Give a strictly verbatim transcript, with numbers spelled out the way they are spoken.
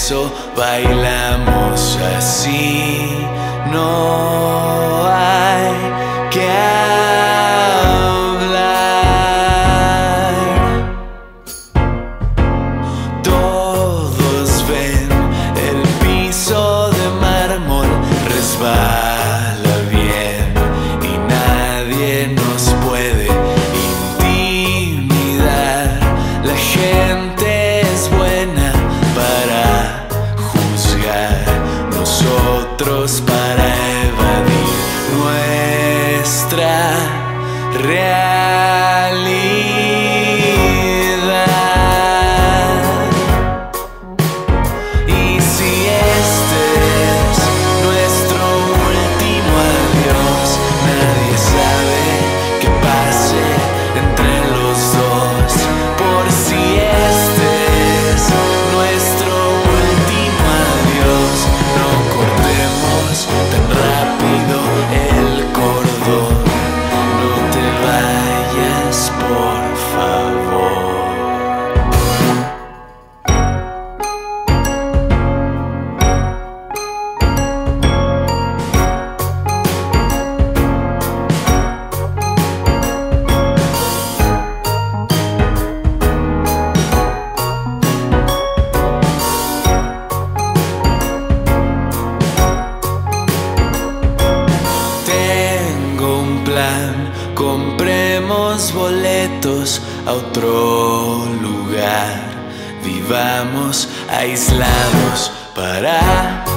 eso bailamos así. No hay que hablar. Todos ven el piso de mármol resbala bien y nadie nos puede intimidar. La gente es buena para juzgar, nosotros para evadir nuestra realidad. Y si este es nuestro último adiós, nadie sabe qué pase entre los dos. Por si este es nuestro último adiós, no cortemos tan rápido el cordón. No te vayas, por favor. Tengo un plan, compremos boletos a otro lugar, vivamos aislados para